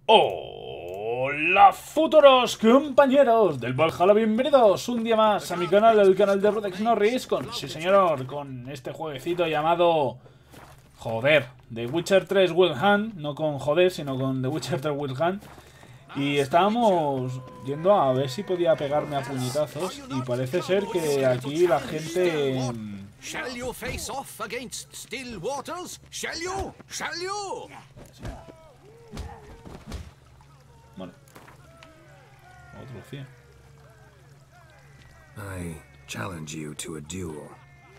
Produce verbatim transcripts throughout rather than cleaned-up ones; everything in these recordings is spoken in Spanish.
Hola futuros compañeros del Valhalla, bienvenidos un día más a mi canal, el canal de Rodex Norris, con, sí señor, con este jueguecito llamado, joder, The Witcher tres Wild Hunt, no con joder, sino con The Witcher tres Wild Hunt. Y estábamos yendo a ver si podía pegarme a puñetazos y parece ser que aquí la gente... Shall you face off against still waters? Shall you? Shall you? Bueno, otro cien. I challenge you to a duel.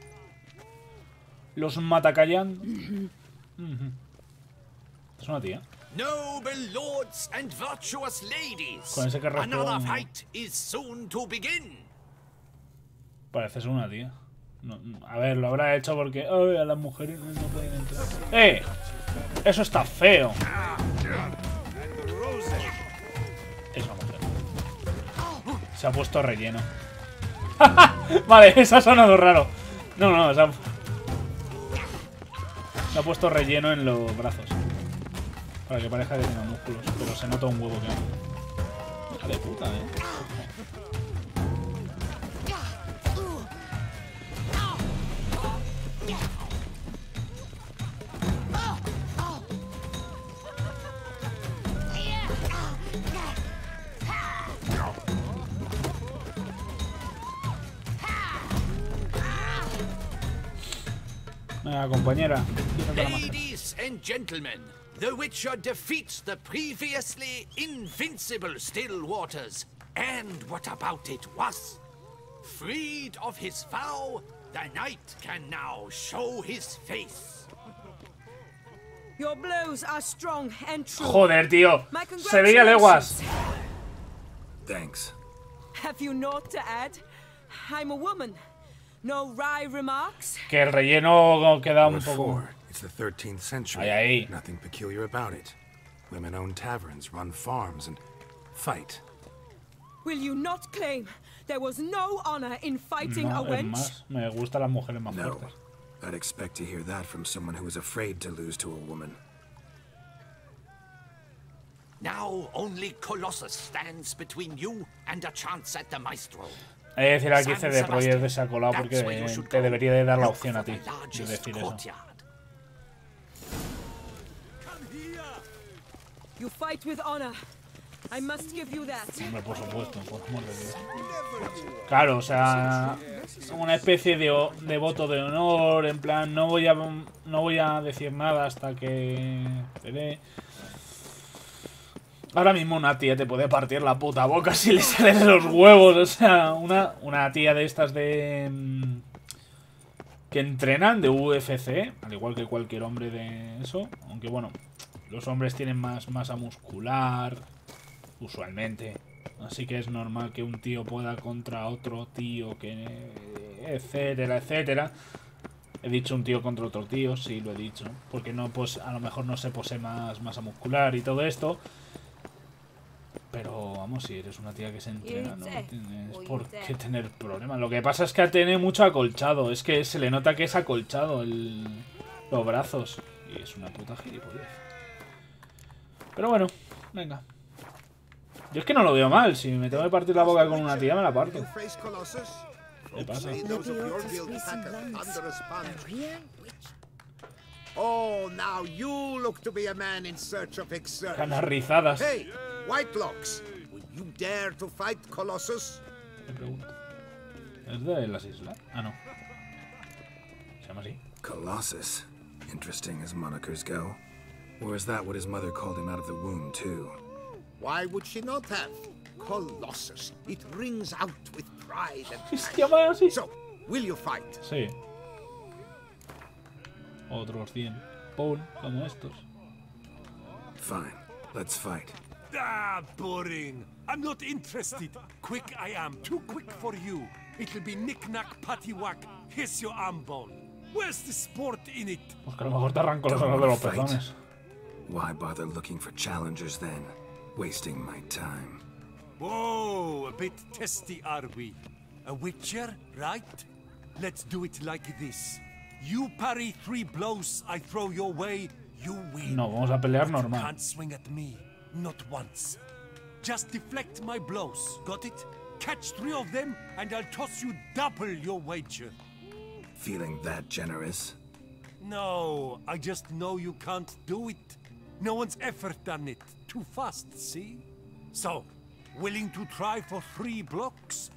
Los Matacayan. Uh-huh. Es una tía. Noble lords and virtuous ladies. Con ese carrasco... Another fight is soon to begin. Parece ser una tía. No, a ver, lo habrá hecho porque ay, a las mujeres no pueden entrar. ¡Eh! Eso está feo. Es una mujer. Se ha puesto relleno. Vale, esa ha sonado raro. No, no, se ha... se ha puesto relleno en los brazos. Para que parezca que tenga músculos. Pero se nota un huevo que no. Hija de puta, eh. Venga, compañera. Ladies and gentlemen, the Witcher defeats the previously invincible still waters. And what about it was? Freed of his vow, the knight can now show his face. Your blows are strong and true. Joder, tío. Se veía leguas. Thanks. Have you naught to add? I'm a woman. No wry remarks. Que el relleno queda un What poco... for? It's the thirteenth century. Ahí, ahí. Nothing peculiar about it. Women own taverns, run farms, and fight. Will you not claim there was no honor in fighting No, a es wench? más, me gustan las mujeres más No. fuertes. I'd expect to hear that from someone who is afraid to lose to a woman. Now only Colossus stands between you and a chance at the Maestro. Hay que decir aquí C D Projekt se ha colado porque te debería de dar la opción a ti de decir eso. You fight with honor. I must give you that. Hombre, por supuesto, por amor de Dios. Claro, o sea, una especie de, de voto de honor, en plan, no voy a no voy a decir nada hasta que te dé. Ahora mismo una tía te puede partir la puta boca si le salen los huevos, o sea, una, una tía de estas de... que entrenan de U F C, al igual que cualquier hombre de eso, aunque bueno, los hombres tienen más masa muscular, usualmente, así que es normal que un tío pueda contra otro tío, que etcétera, etcétera. He dicho un tío contra otro tío, sí lo he dicho, porque no, pues a lo mejor no se posee más masa muscular y todo esto. Pero vamos, si eres una tía que se entrena, no tienes por qué tener problemas. Lo que pasa es que tiene mucho acolchado. Es que se le nota que es acolchado el, los brazos. Y es una puta gilipollez. Pero bueno, venga. Yo es que no lo veo mal. Si me tengo que partir la boca con una tía, me la parto. ¿Qué pasa? Oh, now you look to be a man in search of exertion. Canas rizadas. Hey, Whitelocks, will you dare to fight Colossus? Me pregunto. ¿Es de las islas? Ah, no. Se llama así. Colossus. Interesting as monikers go. Or is that what his mother called him out of the womb, too? Why would she not have? Colossus. It rings out with pride and ¿Se llama así? So, will you fight? Sí. Otros cien. Paul, como estos. Fine. Let's fight. Ah, boring. I'm not interested. Quick I am. Too quick for you. It'll be knick-knack, paddywhack. Here's your arm bone. Where's the sport in it? Pues que a lo mejor te arranco los ojos de los pezones. Why bother looking for challengers then? Wasting my time. Whoa, a bit testy are we? A witcher, right? Let's do it like this. You parry three blows I throw your way, you win. No, vamos a pelear But you normal. can't swing at me. Not once. Just deflect my blows, got it? Catch three of them, and I'll toss you double your wager. Feeling that generous? No, I just know you can't do it. No one's ever done it. Too fast, see? So, willing to try for three blocks?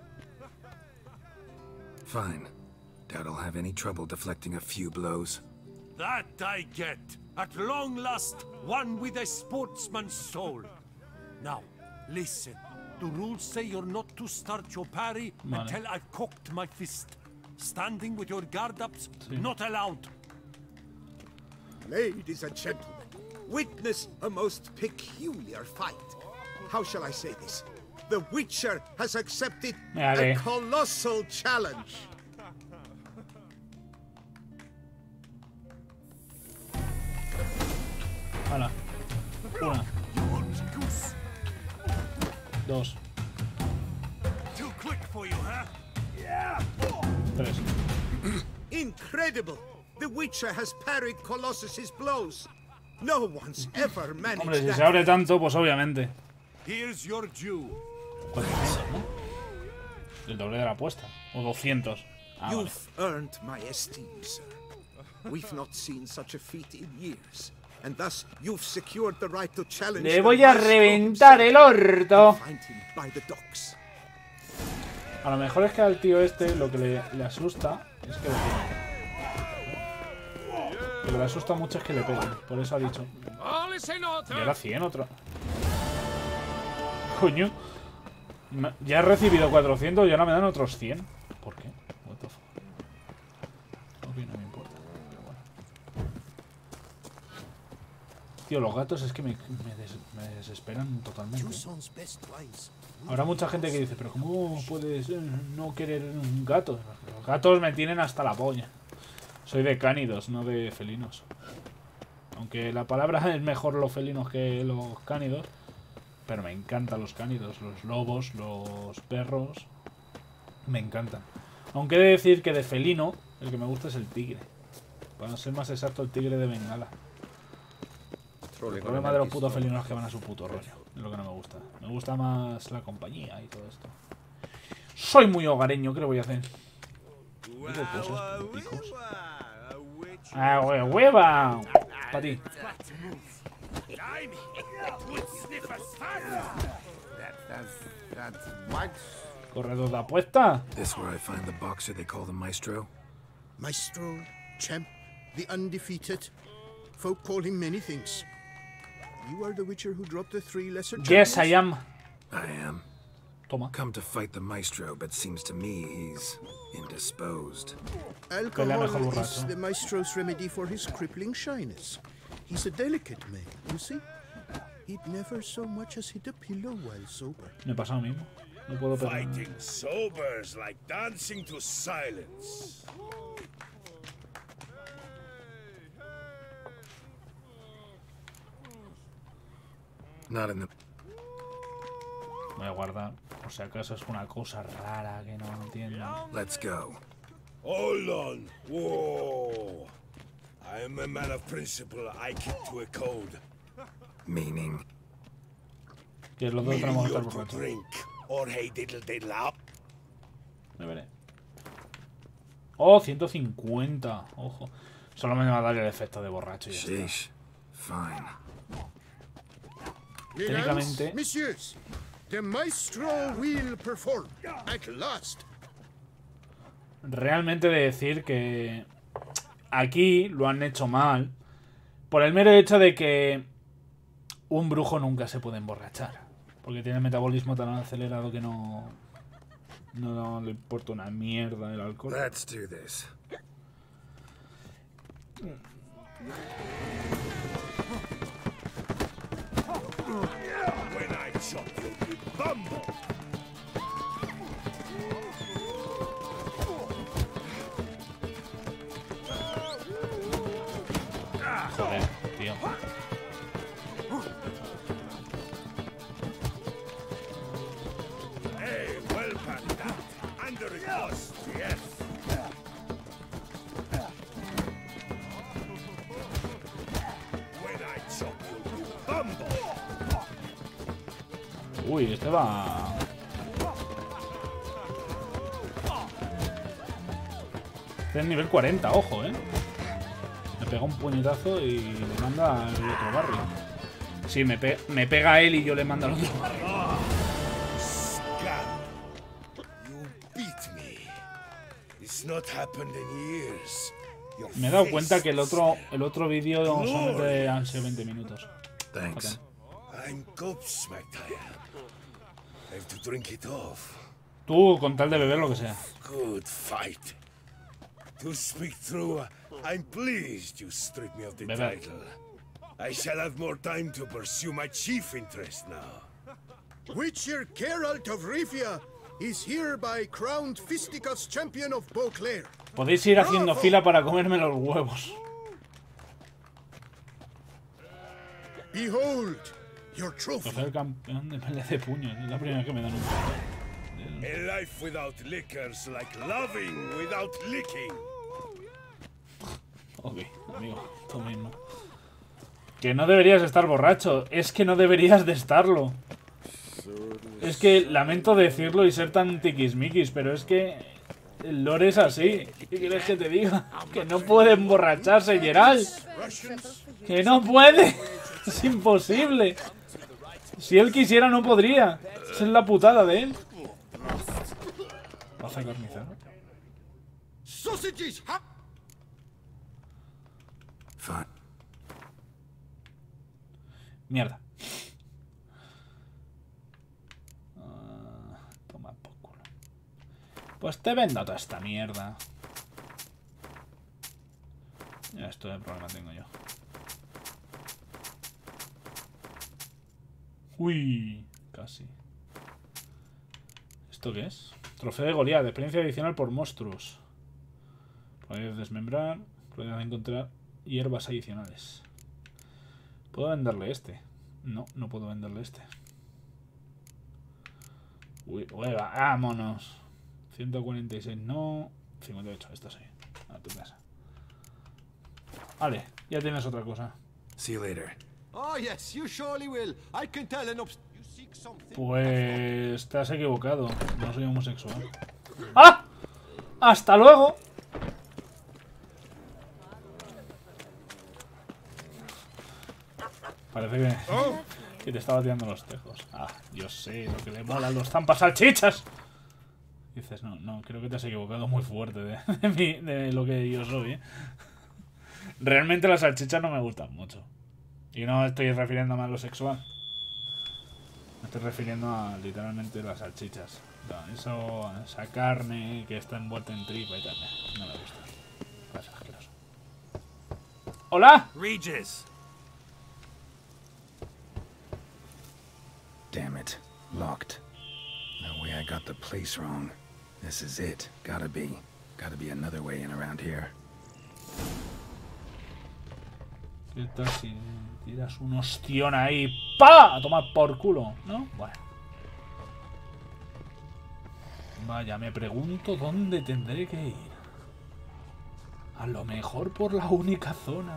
Fine. Doubt I'll have any trouble deflecting a few blows. That I get. At long last, one with a sportsman's soul. Now, listen. The rules say you're not to start your parry Vale. until I've cocked my fist. Standing with your guard ups, not allowed. Ladies and gentlemen, witness a most peculiar fight. How shall I say this? The Witcher has accepted Vale. a colossal challenge. Hala. Una. Dos. Too quick for you, huh? Tres. Incredible! The Witcher has parried Colossus's blows. No one's ever managed Hombre, si that. se abre tanto, pues obviamente. Here's your due. cuatrocientos, ¿no? El doble de la apuesta. O doscientos. Ah, vale. You've earned my esteem, sir. We've not seen such a feat in years, and thus you've secured the right to challenge. Le the voy a maestro reventar el himself. orto. Find him by the docks. A lo mejor es que al tío este lo que le, le asusta es que le peguen. Lo que le asusta mucho es que le peguen. Por eso ha dicho. Y ahora cien otro. Coño. Me- Ya he recibido cuatrocientos y ahora me dan otros cien. ¿Por qué? What the fuck. Ok, no me importa. Pero bueno. Tío, los gatos es que me, me, des- me desesperan totalmente. Habrá mucha gente que dice, pero ¿cómo puedes eh, no querer un gato? Los gatos me tienen hasta la polla. Soy de cánidos, no de felinos. Aunque la palabra es mejor los felinos que los cánidos. Pero me encantan los cánidos, los lobos, los perros. Me encantan. Aunque he de decir que de felino, el que me gusta es el tigre. Para ser más exacto, el tigre de Bengala. El problema de los putos felinos es que van a su puto rollo. Es lo que no me gusta. Me gusta más la compañía y todo esto. Soy muy hogareño, ¿qué le voy a hacer? Digo cosas, picos. ¡Ah, hue- hueva! Para ti. Corredor de apuesta. This where I find the boxer they call the Maestro? Maestro, champ, the undefeated. Folk call him many things. You are the Witcher who dropped the three lesser Yes, I champions? am. I am. Toma. Come to fight the Maestro, but seems to me he's indisposed. Alcohol mejor is borracho. the Maestro's remedy for his crippling shyness. He's a delicate man, you see? He'd never so much as hit a pillow while sober. Me pasa lo mismo. No puedo pegar. Fighting sober's like dancing to silence. Not in the... Voy a guardar. Por si acaso es una cosa rara que no entiendo. Let's go. Hold on. Whoa. I am a man of principle. I keep to a code. Meaning? Que los dos tenemos que estar You're to borrachos. drink, or hey diddle diddle up. Me veré. Oh, ciento cincuenta. Ojo. Solo me va a dar el efecto de borracho y ya está. Sheesh. Fine. Técnicamente- Messieurs, the Maestro will perform at last. Realmente de decir que aquí lo han hecho mal por el mero hecho de que un brujo nunca se puede emborrachar. Porque tiene el metabolismo tan acelerado que no, no, no le importa una mierda el alcohol. Let's do this. When I chop you, you bumble. Joder, tío. Hey, well packed out. Under the cost, yes. When I chop you, you bumble. Uy, este va... Este es nivel cuarenta, ojo, eh. Me pega un puñetazo y le manda al otro barrio. Sí, me, pe me pega a él y yo le mando al otro barrio. Me he dado cuenta que el otro el otro vídeo solamente han sido veinte minutos. Thanks. Tú, con tal de beber lo que sea. Good fight. To speak true, I'm pleased you stripped me of the Beber. title. I shall have more time to pursue my chief interest now. Witcher Geralt of Rivia is hereby crowned Fisticuffs champion of Beauclair. Podéis ir haciendo fila para comerme los huevos. Behold your trophy. Soy el campeón de pelea de puños. Es la primera vez que me dan un... A life without liquors like loving without licking. Ok, amigo, tú mismo. Que no deberías estar borracho. Es que no deberías de estarlo. Es que lamento decirlo y ser tan tiquismiquis, pero es que el lore es así. ¿Qué quieres que te diga? Que no puede emborracharse, Geralt. Que no puede. Es imposible. Si él quisiera no podría. Esa es la putada de él. ¿Vas a carnizar? Sausages. Fine. Mierda. Uh, toma por culo. Pues te vendo toda esta mierda. Ya, esto es el problema tengo yo. Uy, casi. ¿Esto qué es? Trofeo de Goliat, experiencia adicional por monstruos. Podéis desmembrar, podéis encontrar hierbas adicionales. ¿Puedo venderle este? No, no puedo venderle este. Uy, hueva, vámonos. ciento cuarenta y seis no. cincuenta y ocho, esto sí. A tu casa. Vale, ya tienes otra cosa. See you later. Oh yes, you surely will. I can tell an obs you seek something. Pues te has equivocado. No soy homosexual. ¡Ah! ¡Hasta luego! Parece que, que te estaba tirando los tejos. Ah, yo sé lo que le molan los zampas salchichas. Dices, no, no, creo que te has equivocado muy fuerte de, de, mi, de lo que yo soy, ¿eh? Realmente las salchichas no me gustan mucho. Y no estoy refiriéndome a lo sexual. Me estoy refiriendo a literalmente las salchichas. No, eso, esa carne que está envuelta en tripa y tal. No me gusta. Es asqueroso. ¡Hola! Regis! Damn it. Locked. No way I got the place wrong. This is it. Gotta be. Gotta be another way in around here. ¿Qué tal si tiras un ostión ahí? ¡Pa! A tomar por culo, ¿no? Bueno. Vaya, me pregunto dónde tendré que ir. A lo mejor por la única zona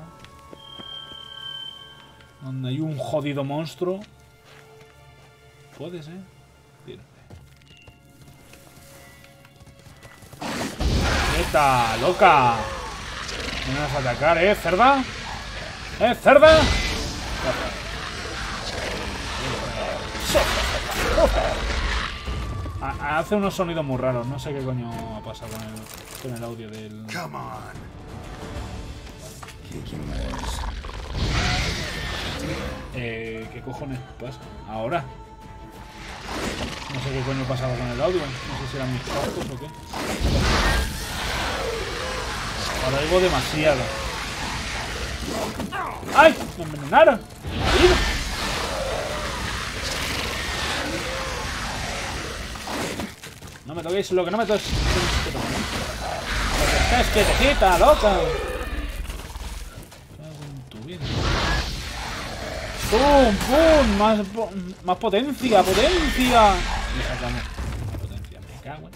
donde hay un jodido monstruo. Puede ser. Tírate. ¡Quieta, loca! ¿Me vas a atacar, eh, cerda? ¡Eh, cerda! Hace unos sonidos muy raros. No sé qué coño ha pasado con el, con el audio del... Come on. Kicking legs. Eh, ¿qué cojones pasa? Ahora. No sé qué coño pasaba con el audio. No sé si eran mis cascos o qué. Ahora oigo demasiado. ¡Ay! ¡Me envenenaron! No me toquéis lo que no me toquéis. Lo que estés quietecita, loca. ¡Pum! ¡Pum! Más, más potencia, potencia. Le sacamos potencia, me cago en.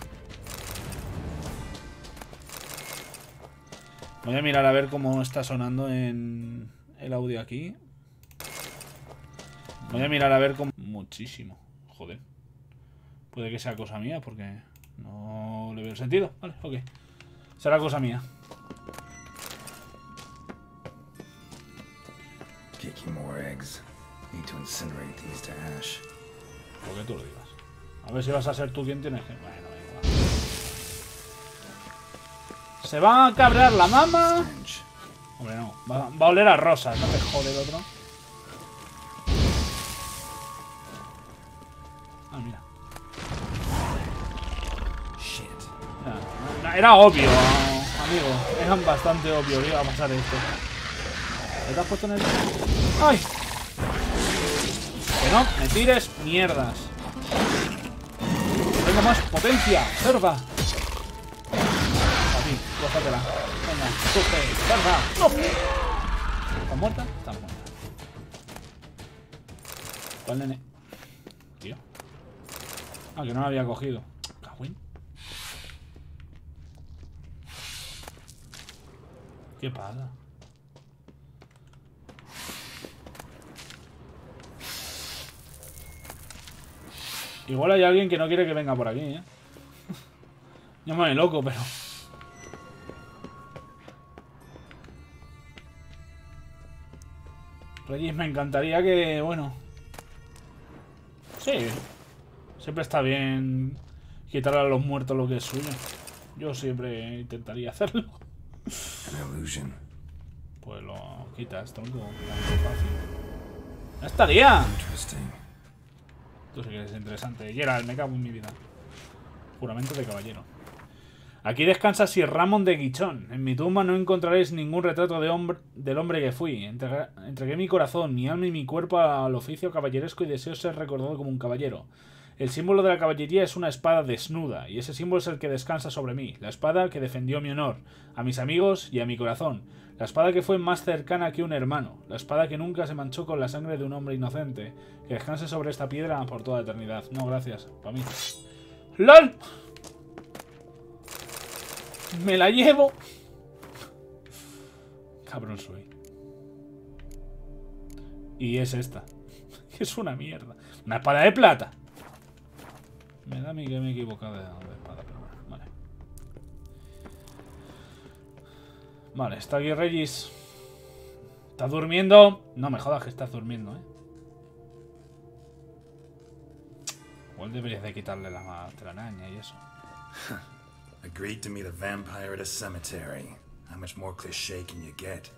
Voy a mirar a ver cómo está sonando en el audio aquí. Voy a mirar a ver cómo... Muchísimo. Joder. Puede que sea cosa mía porque no le veo sentido. Vale, ok. Será cosa mía. Kicking more eggs. Need to incinerate these to ash. Lo que tú lo digas. A ver si vas a ser tú quien tienes que... Bueno, venga, va. Se va a cabrear la mama. Hombre, no. Va, va a oler a rosas. No te jode el otro. Ah, mira. Ya, era obvio, amigo. Era bastante obvio que iba a pasar esto. ¿Te has puesto en el...? ¡Ay! Que no me tires mierdas. Tengo más potencia. Cerda. A ti, gózatela. Venga, sufre. Cerda. ¡No! ¿Está muerta? Está muerta. ¿Cuál nene? Tío. Ah, que no la había cogido. Cagüín. ¿Qué pasa? Igual hay alguien que no quiere que venga por aquí, ¿eh? Llámame loco, pero... Regis, me encantaría que... Bueno... Sí. Siempre está bien quitarle a los muertos lo que es suyo. Yo siempre intentaría hacerlo. Pues lo quitas, tronco. Fácil. ¡Ya estaría! Tú sí que eres interesante. Geralt, me cago en mi vida. Juramento de caballero. Aquí descansa Sir Ramón de Guichón. En mi tumba no encontraréis ningún retrato de hombre, del hombre que fui. Entregué, entregué mi corazón, mi alma y mi cuerpo al oficio caballeresco y deseo ser recordado como un caballero. El símbolo de la caballería es una espada desnuda, y ese símbolo es el que descansa sobre mí. La espada que defendió mi honor, a mis amigos y a mi corazón. La espada que fue más cercana que un hermano. La espada que nunca se manchó con la sangre de un hombre inocente. Que descanse sobre esta piedra por toda eternidad. No, gracias. Para mí. ¡Lol! Me la llevo. Cabrón soy. Y es esta. Que es una mierda. Una espada de plata. Me da a mí que me he equivocado de, de espada, pero bueno, vale. Vale, está aquí Regis. ¿Estás durmiendo? No me jodas que estás durmiendo, eh. Igual deberías de quitarle la telaraña y eso. Agreed to meet a vampire at a cemetery. How much more cliché can you get?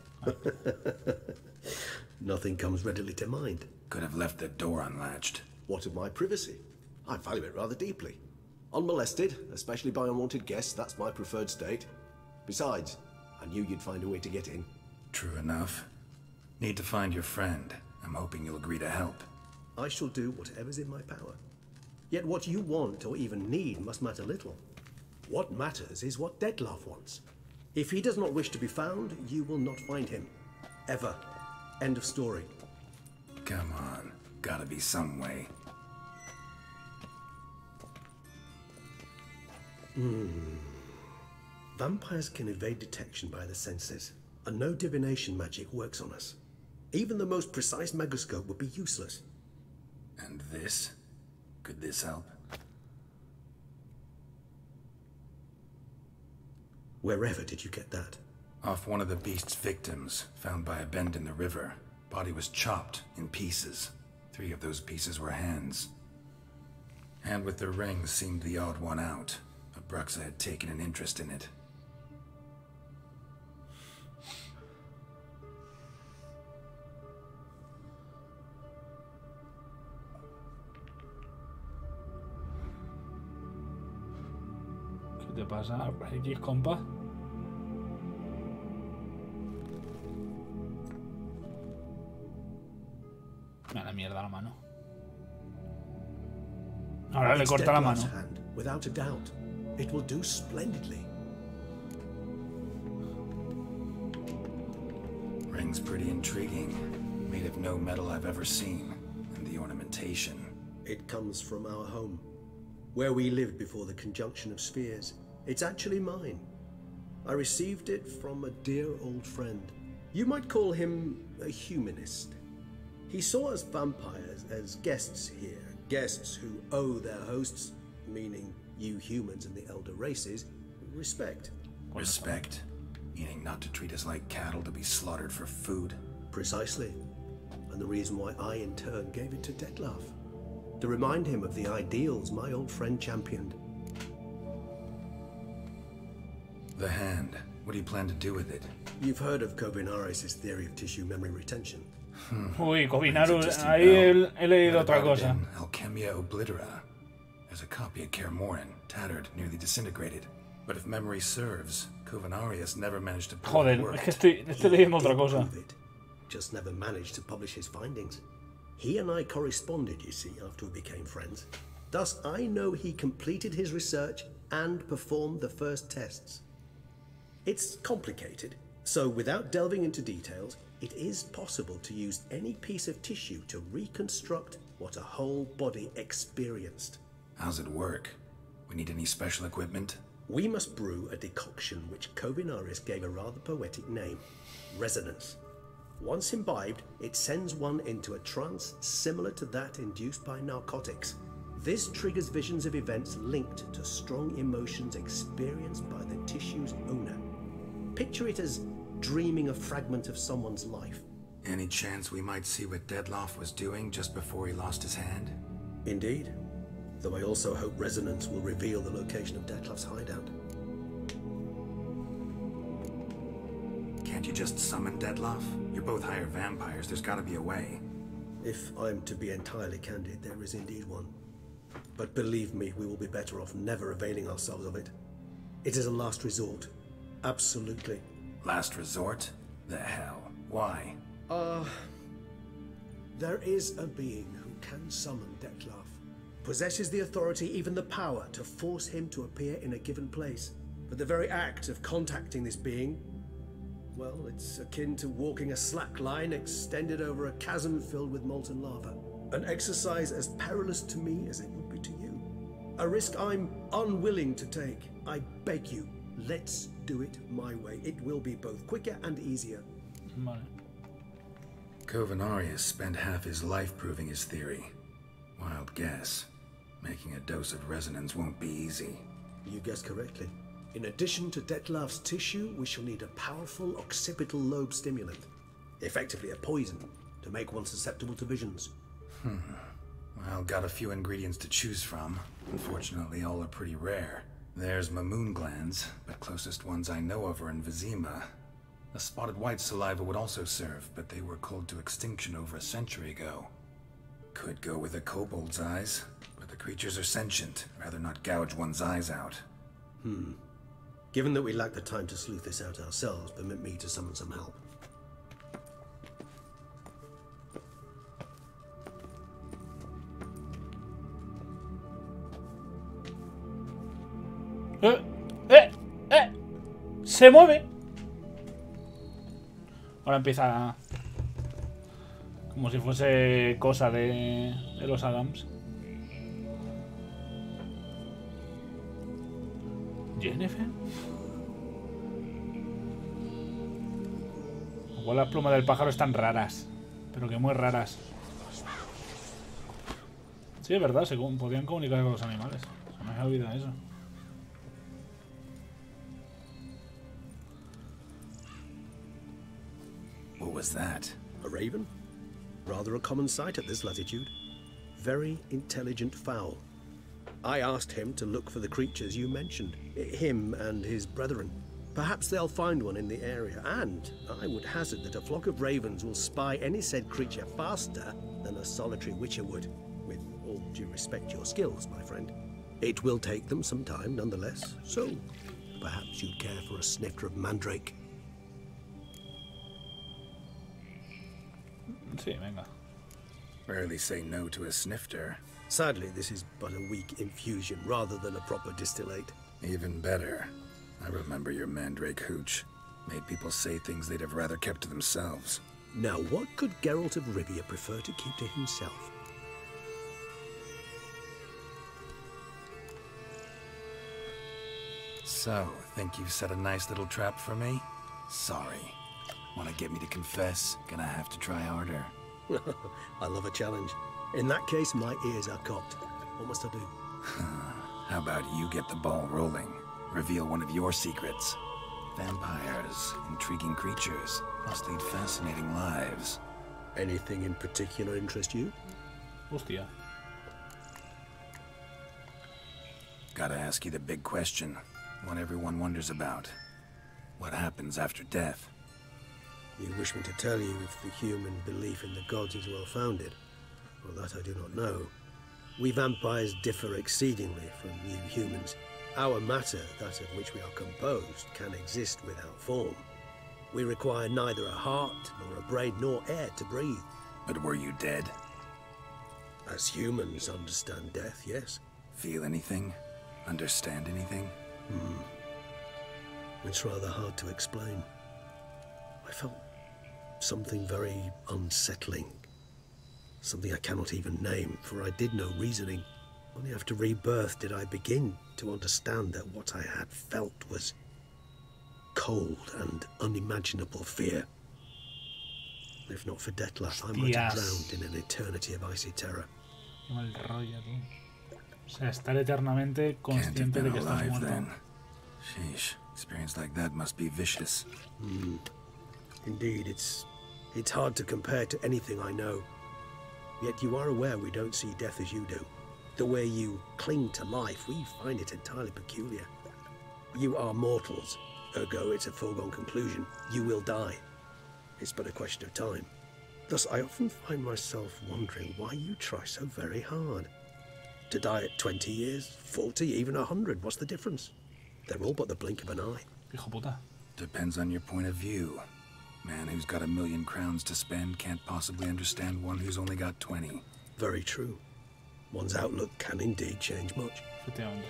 Nothing comes readily to mind. Could have left the door unlatched. What of my privacy? I value it rather deeply. Unmolested, especially by unwanted guests, that's my preferred state. Besides, I knew you'd find a way to get in. True enough. Need to find your friend. I'm hoping you'll agree to help. I shall do whatever's in my power. Yet what you want or even need must matter little. What matters is what Dettlaff wants. If he does not wish to be found, you will not find him. Ever. End of story. Come on. Gotta be some way. Hmm. Vampires can evade detection by the senses, and no divination magic works on us. Even the most precise megoscope would be useless. And this? Could this help? Wherever did you get that? Off one of the beast's victims, found by a bend in the river. Body was chopped in pieces. Three of those pieces were hands. Hand with the ring seemed the odd one out. Bruxa had taken an interest in it. ¿Qué te pasa, Regis, compa? Me da la mierda la mano. Ahora le corta la mano. Without a doubt. It will do splendidly. Ring's pretty intriguing. Made of no metal I've ever seen. And the ornamentation. It comes from our home. Where we lived before the conjunction of spheres. It's actually mine. I received it from a dear old friend. You might call him a humanist. He saw us vampires as guests here, Guests who owe their hosts, meaning you humans and the elder races, respect. Respect? Meaning not to treat us like cattle to be slaughtered for food? Precisely. And the reason why I in turn gave it to Dettlaff. To remind him of the ideals my old friend championed. The hand. What do you plan to do with it? You've heard of Kovinaris' theory of tissue memory retention. Uy, Kovinaris, ahí he, he leído otra cosa. Alchemia Oblitera. There's a copy at Kaer Morhen, tattered, nearly disintegrated. But if memory serves, Kovinaris never managed to prove it Joder, es que estoy, estoy leyendo otra cosa. Just never managed to publish his findings. He and I corresponded, you see, after we became friends. Thus, I know he completed his research and performed the first tests. It's complicated, so without delving into details, it is possible to use any piece of tissue to reconstruct what a whole body experienced. How's it work? We need any special equipment? We must brew a decoction which Kovinaris gave a rather poetic name, resonance. Once imbibed, it sends one into a trance similar to that induced by narcotics. This triggers visions of events linked to strong emotions experienced by the tissue's owner. Picture it as dreaming a fragment of someone's life. Any chance we might see what Dettlaff was doing just before he lost his hand? Indeed. Though I also hope resonance will reveal the location of Dettlaff's hideout. Can't you just summon Dettlaff? You're both higher vampires, there's gotta be a way. If I'm to be entirely candid, there is indeed one. But believe me, we will be better off never availing ourselves of it. It is a last resort. Absolutely. Last resort? The hell? Why? Uh... There is a being who can summon Dettlaff. Possesses the authority, even the power, to force him to appear in a given place. But the very act of contacting this being, well, it's akin to walking a slack line extended over a chasm filled with molten lava. An exercise as perilous to me as it would be to you. A risk I'm unwilling to take. I beg you, let's do it my way. It will be both quicker and easier. Vale. Kovinaris spent half his life proving his theory. Wild guess. Making a dose of resonance won't be easy. You guessed correctly. In addition to Dettlaff's tissue, we shall need a powerful occipital lobe stimulant. Effectively a poison, to make one susceptible to visions. Hmm. Well, got a few ingredients to choose from. Unfortunately, all are pretty rare. There's Mamoon glands, but closest ones I know of are in Vizima. The spotted white saliva would also serve, but they were cold to extinction over a century ago. Could go with a kobold's eyes, but the creatures are sentient. Rather not gouge one's eyes out. Hmm. Given that we lack the time to sleuth this out ourselves, permit me to summon some help. ¡Eh! ¡Eh! ¡Eh! ¡Se mueve! Ahora empieza... como si fuese cosa de, de los Adams. ¿Jennifer? Igual las plumas del pájaro están raras. Pero que muy raras. Sí, es verdad, se podían comunicar con los animales. Se me ha olvidado eso. What was that? A raven? Rather a common sight at this latitude. Very intelligent fowl. I asked him to look for the creatures you mentioned. Him and his brethren. Perhaps they'll find one in the area, and I would hazard that a flock of ravens will spy any said creature faster than a solitary witcher would. With all due respect to your skills, my friend. It will take them some time, nonetheless, so perhaps you'd care for a snifter of mandrake. Sí, venga. Rarely say no to a snifter. Sadly, this is but a weak infusion rather than a proper distillate. Even better. I remember your mandrake hooch. Made people say things they'd have rather kept to themselves. Now, what could Geralt of Rivia prefer to keep to himself? So, think you've set a nice little trap for me? Sorry. Want to get me to confess? Gonna have to try harder. I love a challenge. In that case, my ears are cocked. What must I do? How about you get the ball rolling? Reveal one of your secrets. Vampires, intriguing creatures, must lead fascinating lives. Anything in particular interest you? Hostia. Gotta ask you the big question. One everyone wonders about. What happens after death? You wish me to tell you if the human belief in the gods is well founded? Well, that I do not know. We vampires differ exceedingly from you humans. Our matter, that of which we are composed, can exist without form. We require neither a heart, nor a brain, nor air to breathe. But were you dead? As humans understand death, yes. Feel anything? Understand anything? Hmm. It's rather hard to explain. I felt something very unsettling. Something I cannot even name, for I did no reasoning. Only after rebirth did I begin to understand that what I had felt was cold and unimaginable fear. If not for Dettlaff, I might have drowned in an eternity of icy terror. Qué mal rollo, tío. O sea, estar eternamente consciente de que estás muerto. Then. Sheesh, experience like that must be vicious. Mm. Indeed, it's it's hard to compare to anything I know. Yet you are aware we don't see death as you do. The way you cling to life, we find it entirely peculiar. You are mortals, ergo it's a foregone conclusion. You will die. It's but a question of time. Thus, I often find myself wondering why you try so very hard. To die at twenty years, forty, even a hundred, what's the difference? They're all but the blink of an eye. Hijo puta. Depends on your point of view. Man who's got a million crowns to spend can't possibly understand one who's only got twenty. Very true. One's outlook can indeed change much. Efectivamente.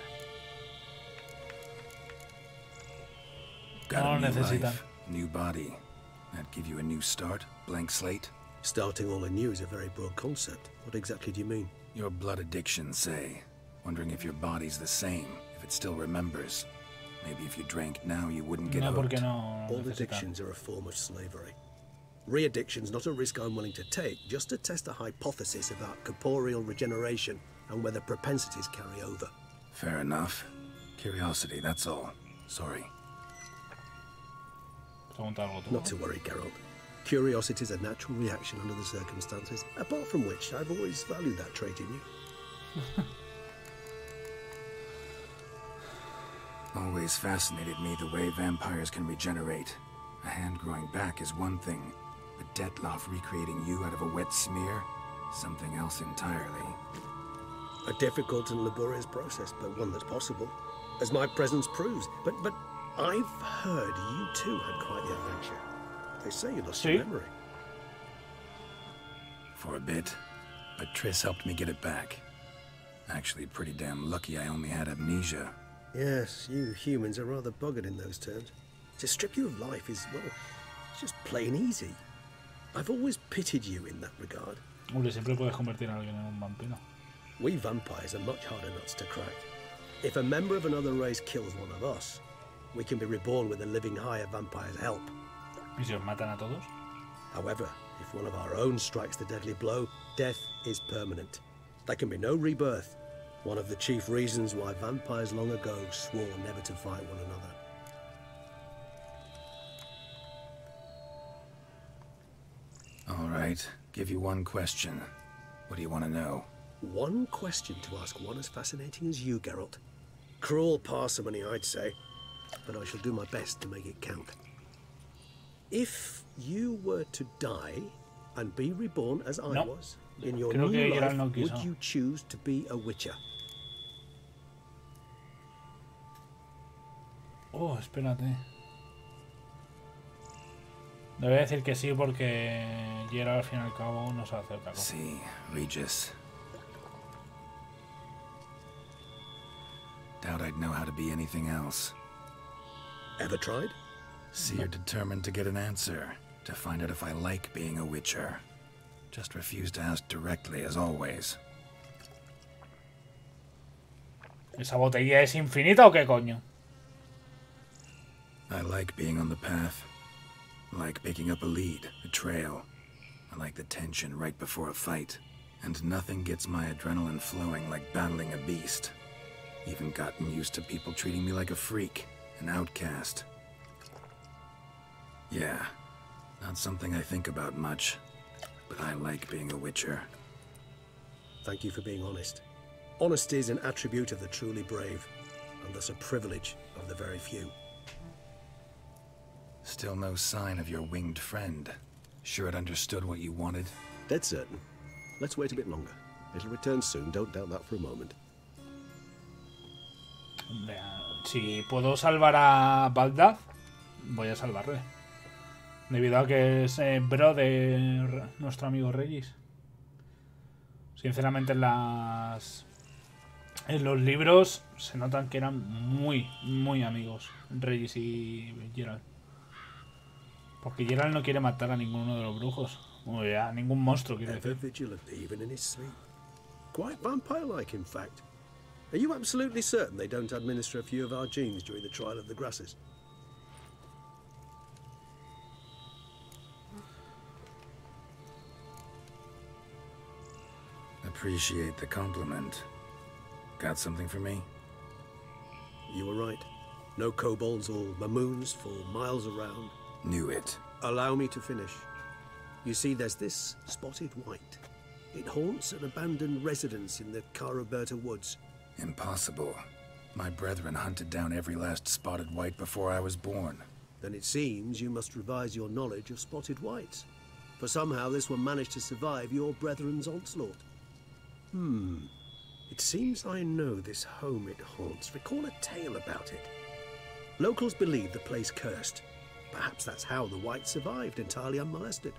Got a new life, new body. That give you a new start, blank slate? Starting all anew is a very broad concept. What exactly do you mean? Your blood addiction, say. Wondering if your body's the same, if it still remembers. Maybe if you drank now, you wouldn't get no, hooked. No, all addictions are a form of slavery. Re-addiction's not a risk I'm willing to take, just to test a hypothesis about corporeal regeneration and whether propensities carry over. Fair enough. Curiosity, that's all. Sorry. Not to worry, Geralt. Curiosity is a natural reaction under the circumstances, apart from which I've always valued that trait in you. Always fascinated me the way vampires can regenerate. A hand growing back is one thing, but Dettlaff recreating you out of a wet smear? Something else entirely. A difficult and laborious process, but one that's possible, as my presence proves. But but I've heard you too had quite the adventure. They say you lost your memory. For a bit, but Triss helped me get it back. Actually, pretty damn lucky I only had amnesia. Yes, you humans are rather buggered in those terms. To strip you of life is, well, it's just plain easy. I've always pitied you in that regard. Siempre puedes convertir a alguien en un vampiro. We vampires are much harder nuts to crack. If a member of another race kills one of us, we can be reborn with a living higher vampire's help. ¿Y si os matan a todos? However, if one of our own strikes the deadly blow, death is permanent. There can be no rebirth. One of the chief reasons why vampires long ago swore never to fight one another. All right, give you one question. What do you want to know? One question to ask one as fascinating as you, Geralt. Cruel parsimony, I'd say, but I shall do my best to make it count. If you were to die and be reborn as I no. was, in your Creo new que life, no would you choose to be a witcher? Oh, espérate. Le voy a decir que sí porque Geralt al fin y al cabo no sabe hacer otra cosa. Sí, Regis. Doubt I'd know how to be anything else. Ever tried? Seer determined to get an answer, to find out if I like being a witcher. Just refused to ask directly, as always. ¿Esa botella es infinita o qué coño? I like being on the path. Like picking up a lead, a trail. I like the tension right before a fight. And nothing gets my adrenaline flowing like battling a beast. Even gotten used to people treating me like a freak, an outcast. Yeah, not something I think about much, but I like being a Witcher. Thank you for being honest. Honesty is an attribute of the truly brave, and thus a privilege of the very few. Still no sign of your winged friend. Sure it understood what you wanted? Dead certain. Let's wait a bit longer. It'll return soon, don't doubt that for a moment. Si puedo salvar a Baldad, voy a salvarle. Debido a que es eh, bro de nuestro amigo Regis. Sinceramente en las... En los libros se notan que eran muy, muy amigos, Regis y Geralt. Porque Geralt no quiere matar a ninguno de los brujos. O a ningún monstruo, quiere decir. Vigilant even in his sleep. Quite vampire-like, in fact. Are you absolutely certain they don't administer a few of our genes during the trial of the grasses? Appreciate the compliment. Got something for me? You were right. No kobolds or mamoons for miles around. Knew it. Allow me to finish. You see, there's this spotted white. It haunts an abandoned residence in the Caraberta woods. Impossible. My brethren hunted down every last spotted white before I was born. Then it seems you must revise your knowledge of spotted whites. For somehow this one managed to survive your brethren's onslaught. Hmm. It seems I know this home it haunts. Recall a tale about it. Locals believe the place cursed. Perhaps that's how the whites survived entirely unmolested.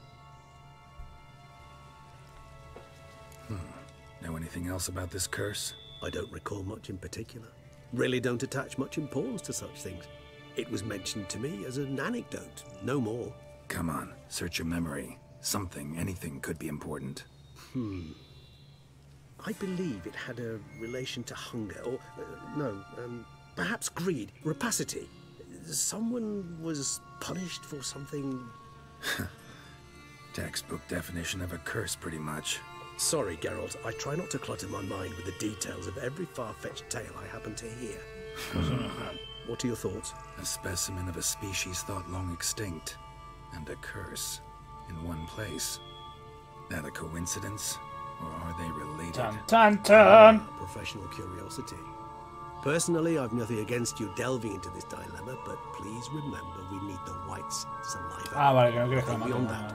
Hmm. Know anything else about this curse? I don't recall much in particular. Really don't attach much importance to such things. It was mentioned to me as an anecdote, no more. Come on, search your memory. Something, anything could be important. Hmm. I believe it had a relation to hunger, or, uh, no, um, perhaps greed, rapacity. Someone was punished for something... Textbook definition of a curse, pretty much. Sorry, Geralt, I try not to clutter my mind with the details of every far-fetched tale I happen to hear. What are your thoughts? A specimen of a species thought long extinct, and a curse in one place. That a coincidence, or are they related? Dun, dun, dun. Ah, professional curiosity. Personally, I've nothing against you delving into this dilemma, but please remember we need the whites' saliva. Ah, vale, que no quieres que lo Beyond maten. that,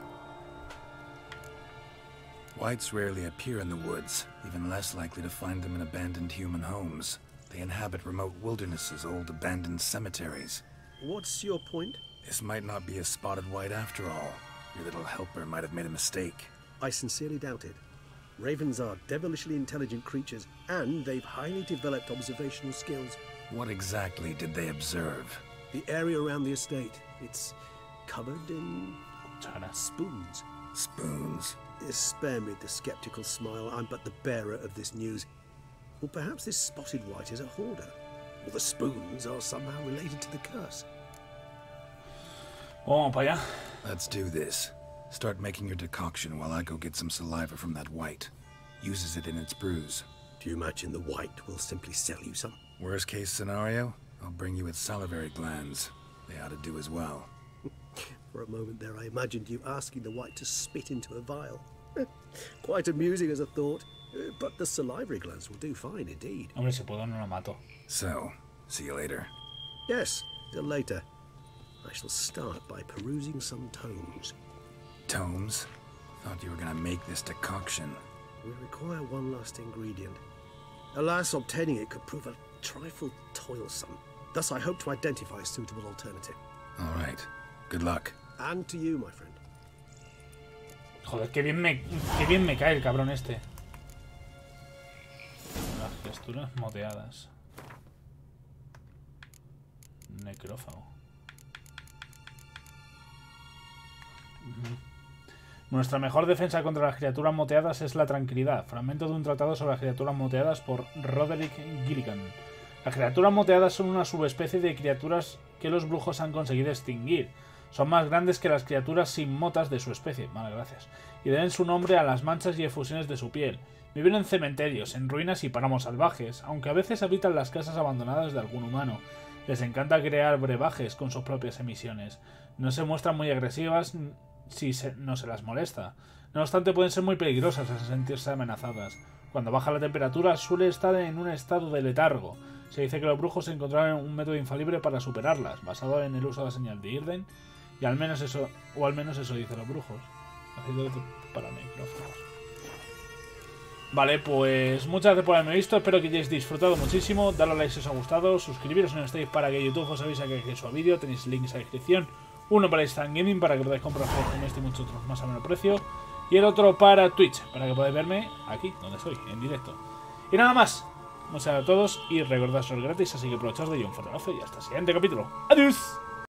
Whites rarely appear in the woods, even less likely to find them in abandoned human homes. They inhabit remote wildernesses, old abandoned cemeteries. what's your point? This might not be a spotted white after all. Your little helper might have made a mistake. I sincerely doubt it. Ravens are devilishly intelligent creatures, and they've highly developed observational skills. What exactly did they observe? The area around the estate, it's covered in China. spoons. Spoons? Spare me the skeptical smile. I'm but the bearer of this news. Or perhaps this spotted white is a hoarder. Or the spoons are somehow related to the curse. Vamos para allá. Let's do this. Start making your decoction while I go get some saliva from that white. Uses it in its brews. Do you imagine the white will simply sell you some? Worst case scenario, I'll bring you its salivary glands. They ought to do as well. For a moment there I imagined you asking the white to spit into a vial. Quite amusing as a thought, uh, but the salivary glands will do fine indeed. Hombre, si puedo no lo mato. So, see you later. Yes, till later. I shall start by perusing some tomes. Tomes? Thought you were gonna make this decoction. We require one last ingredient. Alas, obtaining it could prove a trifle toilsome. Thus I hope to identify a suitable alternative. All right. Good luck. And to you, my friend. Joder, qué bien me, qué bien me cae el cabrón este. Las gesturas moteadas. Necrófago. Uh-huh. Nuestra mejor defensa contra las criaturas moteadas es la tranquilidad. Fragmento de un tratado sobre las criaturas moteadas por Roderick Gilligan. Las criaturas moteadas son una subespecie de criaturas que los brujos han conseguido extinguir. Son más grandes que las criaturas sin motas de su especie, vale, gracias, y deben su nombre a las manchas y efusiones de su piel. Viven en cementerios, en ruinas y páramos salvajes, aunque a veces habitan las casas abandonadas de algún humano. Les encanta crear brebajes con sus propias emisiones. No se muestran muy agresivas si se, no se las molesta. No obstante, pueden ser muy peligrosas al sentirse amenazadas. Cuando baja la temperatura suele estar en un estado de letargo. Se dice que los brujos encontraron un método infalible para superarlas, basado en el uso de la señal de Irden, y al menos eso, o al menos eso dicen los brujos. Para micrófonos. Vale, pues muchas gracias por haberme visto, espero que hayáis disfrutado muchísimo, dadle a like si os ha gustado, suscribiros si no estáis para que YouTube os avise que su vídeo, tenéis links en la descripción, uno para Instant Gaming para que podáis comprar juegos en este y muchos otros más a menor precio, y el otro para Twitch, para que podáis verme aquí, donde estoy, en directo. Y nada más, muchas gracias a todos y recordad, sois gratis, así que aprovechaos de ello, un fuerte abrazo y hasta el siguiente capítulo. ¡Adiós!